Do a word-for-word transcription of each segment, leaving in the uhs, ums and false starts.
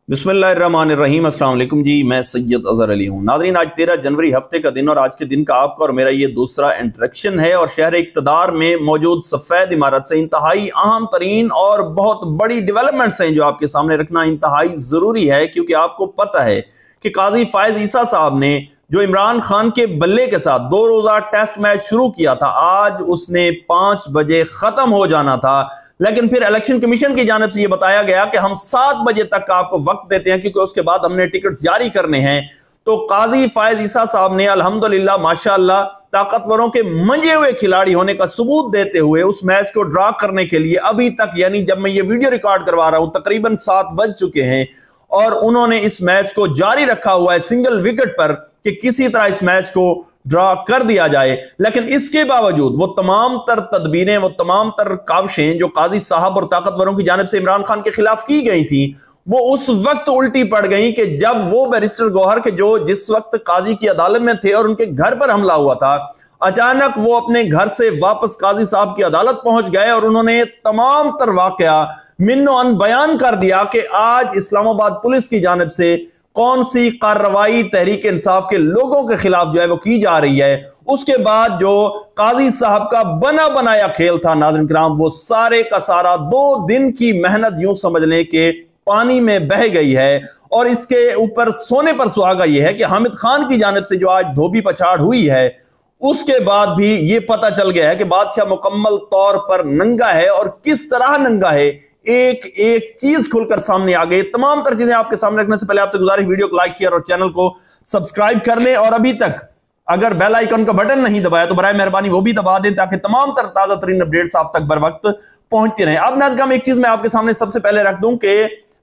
बिस्मिल्लाहिर्रहमानिर्रहीम। अस्सलाम वालेकुम जी, मैं सैयद अजहर अली हूँ। नाज़रीन, आज तेरह जनवरी हफ्ते का दिन और आज के दिन का आपका और मेरा ये दूसरा इंटरेक्शन है और शहर इक़्तिदार में मौजूद सफ़ेद इमारत से इंतहाई अहम तरीन और बहुत बड़ी डेवलपमेंट्स हैं जो आपके सामने रखना इंतहाई ज़रूरी है, क्योंकि आपको पता है कि काजी फायज ईसा साहब ने जो इमरान खान के बल्ले के साथ दो रोज़ा टेस्ट मैच शुरू किया था, आज उसने पाँच बजे ख़त्म हो जाना था, लेकिन फिर इलेक्शन कमीशन की जानिब से यह बताया गया कि हम सात बजे तक का आपको वक्त देते हैं, क्योंकि उसके बाद हमने टिकट्स जारी करने हैं। तो काजी फायज ईसा साहब ने अल्हम्दुलिल्लाह माशाअल्लाह ताकतवरों के मंजे हुए खिलाड़ी होने का सबूत देते हुए उस मैच को ड्रा करने के लिए अभी तक, यानी जब मैं ये वीडियो रिकॉर्ड करवा रहा हूं, तकरीबन सात बज चुके हैं और उन्होंने इस मैच को जारी रखा हुआ है सिंगल विकेट पर कि किसी तरह इस मैच को ड्रा कर दिया जाए। लेकिन इसके बावजूद वो तमाम तर तदबीरें, वो तमाम तर काविशें जो काजी साहब और ताकतवरों की जानिब से इमरान खान के खिलाफ की गई थी, वो उस वक्त उल्टी पड़ गई कि जब वो बैरिस्टर गौहर के जो जिस वक्त काजी की अदालत में थे और उनके घर पर हमला हुआ था, अचानक वो अपने घर से वापस काजी साहब की अदालत पहुंच गए और उन्होंने तमाम तर वाकया मिन्नो अन बयान कर दिया कि आज इस्लामाबाद पुलिस की जानिब से कौन सी कार्रवाई तहरीक इंसाफ के लोगों के खिलाफ जो है वो की जा रही है। उसके बाद जो काजी साहब का बना बनाया खेल था नाज़रीन किराम, वो सारे का सारा दो दिन की मेहनत यूं समझ लें कि पानी में बह गई है। और इसके ऊपर सोने पर सुहागा यह है कि हामिद खान की जानिब से जो आज धोबी पछाड़ हुई है, उसके बाद भी ये पता चल गया है कि बादशाह मुकम्मल तौर पर नंगा है और किस तरह नंगा है, एक एक चीज खुलकर सामने आ गई। तमाम तरह चीजें आपके सामने रखने से पहले आपसे गुजारिश, वीडियो को लाइक किया और चैनल को सब्सक्राइब कर लें और अभी तक अगर बेल आइकन का बटन नहीं दबाया तो बराए मेहरबानी वो भी दबा दें, ताकि तमाम तरह ताजा तरीन अपडेट्स आप तक बर वक्त पहुंचती रहे। अब नाज़रीन, एक चीज मैं आपके सामने सबसे पहले रख दूं कि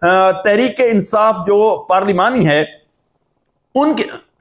तहरीक इंसाफ जो पार्लिमानी है, उनके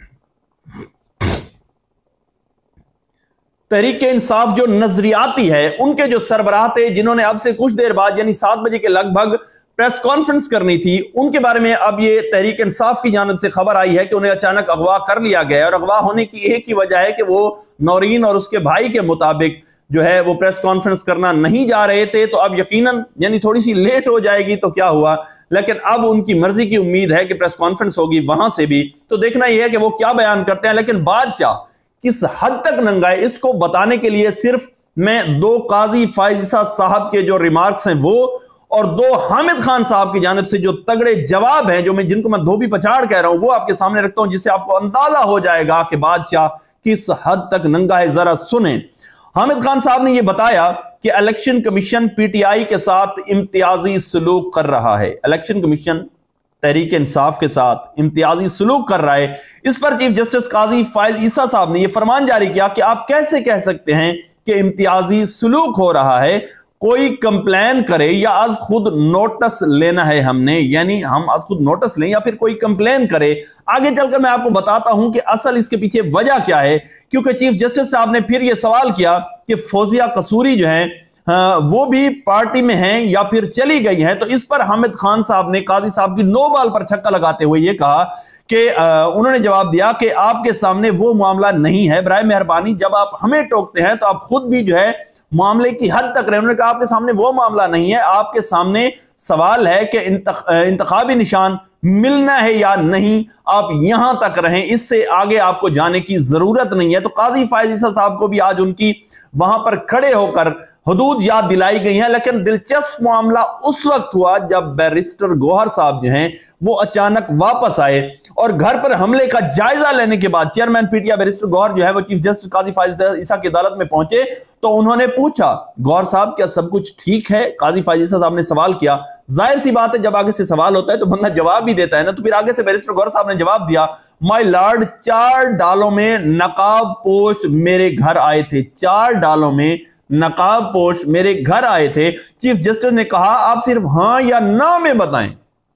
तहरीक इंसाफ जो नजरियाती है, उनके जो सरबराह थे जिन्होंने अब से कुछ देर बाद यानी सात बजे के लगभग प्रेस कॉन्फ्रेंस करनी थी, उनके बारे में अब ये तहरीक इंसाफ की जानिब से खबर आई है कि उन्हें अचानक अगवा कर लिया गया। और अगवा होने की एक ही वजह है कि वो नौरीन और उसके भाई के मुताबिक जो है वो प्रेस कॉन्फ्रेंस करना नहीं जा रहे थे। तो अब यकीनन यानी थोड़ी सी लेट हो जाएगी तो क्या हुआ, लेकिन अब उनकी मर्जी की उम्मीद है कि प्रेस कॉन्फ्रेंस होगी वहां से भी। तो देखना यह है कि वो क्या बयान करते हैं। लेकिन बादशाह किस हद तक नंगा है, इसको बताने के लिए सिर्फ मैं दो काजी फायज ईसा साहब के जो रिमार्क्स हैं वो और दो हामिद खान साहब की जानिब से जो तगड़े जवाब हैं, जो मैं जिनको मैं धोबी पछाड़ कह रहा हूं, वो आपके सामने रखता हूं, जिससे आपको अंदाजा हो जाएगा कि बादशाह किस हद तक नंगा है। जरा सुने। हामिद खान साहब ने यह बताया कि इलेक्शन कमीशन पीटीआई के साथ इम्तियाजी सलूक कर रहा है। इलेक्शन कमीशन तहरीक इंसाफ के साथ इम्तियाजी सलूक कर रहा है। इस पर चीफ जस्टिस काजी फायज ईसा साहब ने यह फरमान जारी किया कि आप कैसे कह सकते हैं कि इम्तियाजी सलूक हो रहा है, कोई कंप्लेन करे या आज खुद नोटिस लेना है हमने, यानी हम आज खुद नोटिस लें या फिर कोई कंप्लेन करे। आगे चलकर मैं आपको बताता हूं कि असल इसके पीछे वजह क्या है, क्योंकि चीफ जस्टिस साहब ने फिर यह सवाल किया कि फौजिया कसूरी जो है हाँ, वो भी पार्टी में हैं या फिर चली गई हैं। तो इस पर हामिद खान साहब ने काजी साहब की नो बाल पर छक्का लगाते हुए ये कहा कि उन्होंने जवाब दिया कि आपके सामने वो मामला नहीं है, बराए मेहरबानी जब आप हमें टोकते हैं तो आप खुद भी जो है मामले की हद तक रहे। उन्होंने कहा आपके सामने वो मामला नहीं है, आपके सामने सवाल है कि इंतखाबी निशान मिलना है या नहीं, आप यहां तक रहें, इससे आगे आपको जाने की जरूरत नहीं है। तो काजी फायज ईसा साहब को भी आज उनकी वहां पर खड़े होकर हदूद याद दिलाई गई है। लेकिन दिलचस्प मामला उस वक्त हुआ जब बैरिस्टर गौहर साहब जो हैं वो अचानक वापस आए और घर पर हमले का जायजा लेने के बाद चेयरमैन पीटीआई बैरिस्टर गौहर जो है वो चीफ जस्टिस काजी फायज ईसा की अदालत में पहुंचे। तो उन्होंने पूछा, गौहर साहब क्या सब कुछ ठीक है? काजी फायज ईसा साहब ने सवाल किया। जाहिर सी बात है, जब आगे से सवाल होता है तो बंदा जवाब भी देता है ना। तो फिर आगे से बैरिस्टर गौहर साहब ने जवाब दिया, माय लॉर्ड, चार डालों में नकाब पोश मेरे घर आए थे, चार डालों में नकाब पोश मेरे घर आए थे। चीफ जस्टिस ने कहा आप सिर्फ हां या ना में बताएं,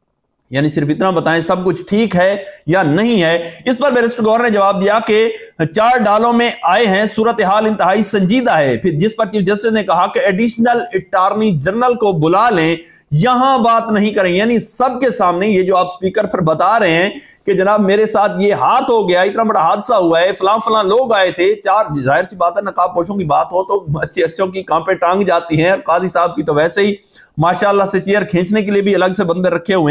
यानी सिर्फ इतना बताएं सब कुछ ठीक है या नहीं है। इस पर बैरिस्टर गौहर ने जवाब दिया कि चार डालों में आए हैं, सूरत हाल इंतहाई संजीदा है। फिर जिस पर चीफ जस्टिस ने कहा कि एडिशनल अटॉर्नी जनरल को बुला लें, यहां बात नहीं करें, यानी सबके सामने ये जो आप स्पीकर पर बता रहे हैं कि जनाब मेरे साथ ये हाथ हो गया, इतना बड़ा हादसा हुआ है, फलां फलां लोग आए थे, चार, जाहिर सी बात है नकाब पोशों की बात हो तो अच्छे अच्छों की कांपे टांग जाती हैं। काजी साहब की तो वैसे ही माशाल्लाह से चेयर खींचने के लिए भी अलग से बंदे रखे हुए हैं।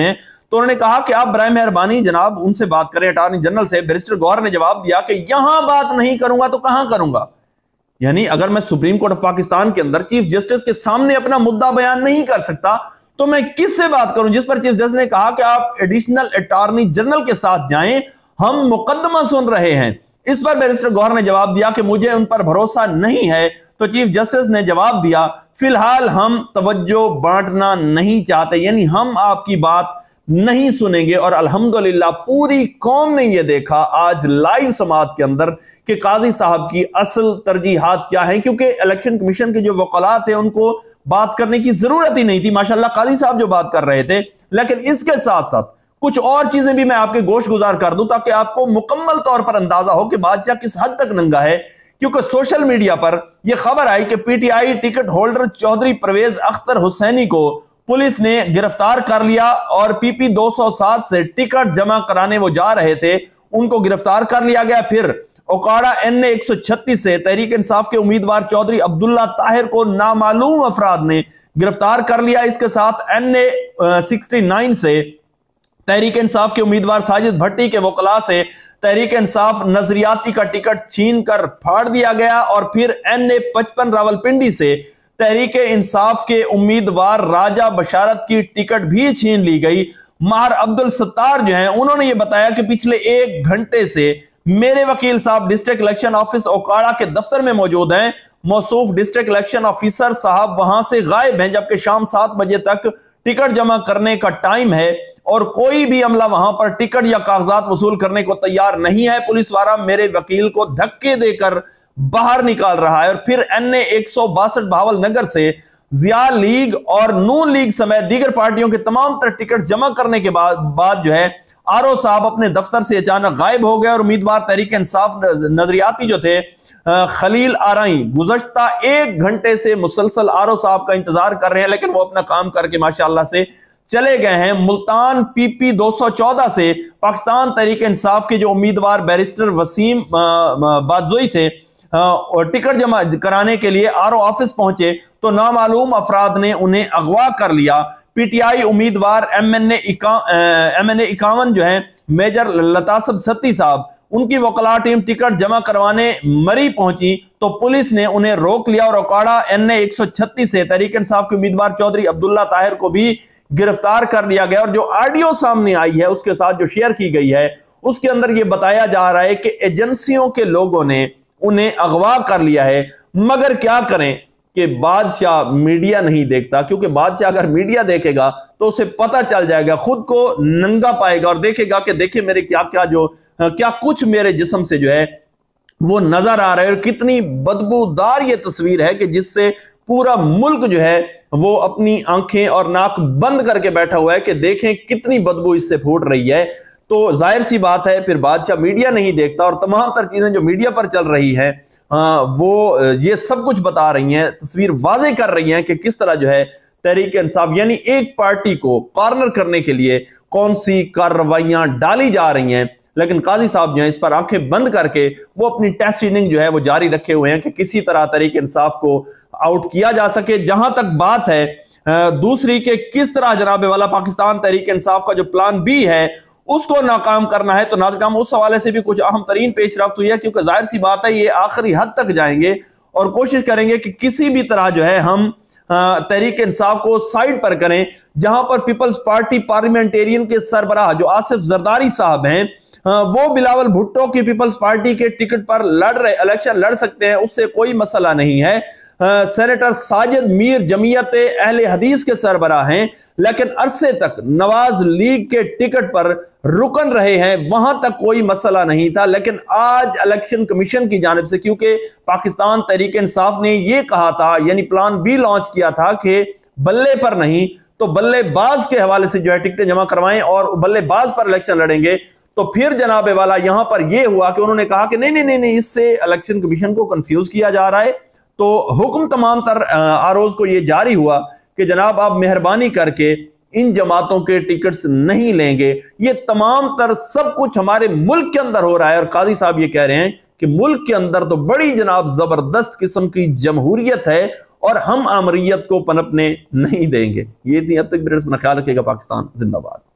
तो उन्होंने कहा कि आप बराए मेहरबानी जनाब उनसे बात करें, अटॉर्नी जनरल से। बैरिस्टर गौहर ने जवाब दिया कि यहां बात नहीं करूंगा तो कहां करूंगा। यानी अगर मैं सुप्रीम कोर्ट ऑफ पाकिस्तान के अंदर चीफ जस्टिस के सामने अपना मुद्दा बयान नहीं कर सकता तो मैं किससे बात करूं? जिस पर चीफ जस्टिस ने कहा कि आप एडिशनल अटॉर्नी जनरल के साथ जाएं, हम मुकदमा सुन रहे हैं। इस पर बैरिस्टर गौहर ने जवाब दिया कि मुझे उन पर भरोसा नहीं है। तो चीफ जस्टिस ने जवाब दिया, फिलहाल हम तवज्जो बांटना नहीं चाहते, यानी हम आपकी बात नहीं सुनेंगे। और अल्हम्दुलिल्लाह पूरी कौम ने यह देखा आज लाइव समाअत के अंदर कि काजी साहब की असल तरजीहात क्या है, क्योंकि इलेक्शन कमीशन के जो वकाला थे उनको बात करने की जरूरत ही नहीं थी। माशाल्लाह काजी साहब जो बात कर रहे थे। लेकिन इसके साथ साथ कुछ और चीजें भी मैं आपके गोश गुजार कर दूं ताकि आपको मुकम्मल तौर पर अंदाजा हो कि बादशाह किस हद तक नंगा है। क्योंकि सोशल मीडिया पर यह खबर आई कि PTI ticket holder Chaudhry Pervez Akhtar Hussaini को पुलिस ने गिरफ्तार कर लिया और पीपी दो सौ सात से टिकट जमा कराने वो जा रहे थे, उनको गिरफ्तार कर लिया गया। फिर ओकाड़ा एन ए एक सौ छत्तीस से तहरीक इंसाफ के उम्मीदवार चौधरी अब्दुल्ला ताहिर को नामालूम अफराद ने गिरफ्तार कर लिया। इसके साथ एन ए सिक्सटी नाइन से तहरीक इंसाफ के उम्मीदवार साजिद भट्टी के वकला से तहरीक इंसाफ नजरियाती का टिकट छीन कर फाड़ दिया गया। और फिर एन ए पचपन रावलपिंडी से तहरीक इंसाफ के उम्मीदवार राजा बशारत की टिकट भी छीन ली गई। माहर अब्दुल सत्तार जो हैं उन्होंने ये बताया कि पिछले एक घंटे से मेरे वकील साहब डिस्ट्रिक्ट इलेक्शन ऑफिस ओकाड़ा के दफ्तर में मौजूद हैं। मौसूफ डिस्ट्रिक्ट इलेक्शन ऑफिसर साहब वहां से गायब हैं, जबकि शाम सात बजे तक टिकट जमा करने का टाइम है और कोई भी अमला वहां पर टिकट या कागजात वसूल करने को तैयार नहीं है। पुलिस वाला मेरे वकील को धक्के देकर बाहर निकाल रहा है। और फिर एन ए एक सौ बासठ भावल नगर से जिया लीग और नून लीग समेत दीगर पार्टियों के तमाम तरह टिकट जमा करने के बाद बाद जो है आरओ साहब अपने दफ्तर से अचानक गायब हो गए। और उम्मीदवार तहरीक इंसाफ नजरियाती जो थे खलील आराई गुज़श्ता एक घंटे से मुसलसल आरओ साहब का इंतजार कर रहे हैं, लेकिन वो अपना काम करके माशाअल्लाह से चले गए हैं। मुल्तान पीपी दो सौ चौदह से पाकिस्तान तहरीक इंसाफ के जो उम्मीदवार बैरिस्टर वसीम बादजोई थे और टिकट जमा कराने के लिए आरओ ऑफिस पहुंचे तो नामालूम अफराद ने उन्हें अगवा कर लिया। पीटीआई उम्मीदवार M N A M N A इक्यावन जो है मेजर लतासब सत्ती साहब, उनकी वकला टीम टिकट जमा करवाने मरी पहुंची तो पुलिस ने उन्हें रोक लिया और ओकाड़ा एन ए एक सौ छत्तीस से तहरीक इंसाफ के उम्मीदवार चौधरी अब्दुल्ला ताहिर को भी गिरफ्तार कर लिया गया। और जो ऑडियो सामने आई है उसके साथ जो शेयर की गई है उसके अंदर यह बताया जा रहा है कि एजेंसियों के लोगों ने उन्हें अगवा कर लिया है। मगर क्या करें कि बादशाह मीडिया नहीं देखता, क्योंकि बादशाह अगर मीडिया देखेगा तो उसे पता चल जाएगा, खुद को नंगा पाएगा और देखेगा कि देखे मेरे क्या क्या जो क्या कुछ मेरे जिस्म से जो है वो नजर आ रहा है। और कितनी बदबूदार ये तस्वीर है कि जिससे पूरा मुल्क जो है वो अपनी आंखें और नाक बंद करके बैठा हुआ है कि देखें कितनी बदबू इससे फूट रही है। तो जाहिर सी बात है फिर बादशाह मीडिया नहीं देखता और तमाम तर चीजें जो मीडिया पर चल रही हैं वो ये सब कुछ बता रही हैं, तस्वीर वाजे कर रही हैं कि किस तरह जो है तहरीक इंसाफ यानी एक पार्टी को कॉर्नर करने के लिए कौन सी कार्रवाइयां डाली जा रही हैं। लेकिन काजी साहब जो है इस पर आंखें बंद करके वो अपनी टेस्ट इनिंग जो है वो जारी रखे हुए हैं कि किसी तरह तहरीक इंसाफ को आउट किया जा सके। जहां तक बात है दूसरी के किस तरह जनाब वाला पाकिस्तान तहरीक इंसाफ का जो प्लान बी है उसको नाकाम करना है, तो नाकाम उस हवाले से भी कुछ अहम तरीन पेशरफ्त हुई है, क्योंकि जाहिर सी बात है ये आखिरी हद तक जाएंगे और कोशिश करेंगे कि किसी भी तरह जो है हम तहरीक इंसाफ को साइड पर करें। जहां पर पीपल्स पार्टी पार्लियामेंटेरियन के सरबराह जो आसिफ जरदारी साहब हैं वो बिलावल भुट्टो की पीपल्स पार्टी के टिकट पर लड़ रहे इलेक्शन लड़ सकते हैं, उससे कोई मसला नहीं है। सेनेटर साजिद मीर जमीयत अहले हदीस के सरबराह हैं, लेकिन अरसे तक नवाज लीग के टिकट पर रुकन रहे हैं, वहां तक कोई मसला नहीं था। लेकिन आज इलेक्शन कमीशन की जानिब से, क्योंकि पाकिस्तान तहरीक इंसाफ ने यह कहा था यानी प्लान बी लॉन्च किया था कि बल्ले पर नहीं तो बल्लेबाज के हवाले से जो है टिकटें जमा करवाएं और बल्लेबाज पर इलेक्शन लड़ेंगे, तो फिर जनाब वाला यहां पर यह हुआ कि उन्होंने कहा कि नहीं नहीं नहीं नहीं इससे इलेक्शन कमीशन को कंफ्यूज किया जा रहा है। तो हुक्म तमाम तर आरोज को यह जारी हुआ कि जनाब आप मेहरबानी करके इन जमातों के टिकट्स नहीं लेंगे। ये तमाम तर सब कुछ हमारे मुल्क के अंदर हो रहा है और काजी साहब ये कह रहे हैं कि मुल्क के अंदर तो बड़ी जनाब जबरदस्त किस्म की जमहूरियत है और हम आमरीयत को पनपने नहीं देंगे। ये थी अब तक अपना ख्याल रखिएगा। पाकिस्तान जिंदाबाद।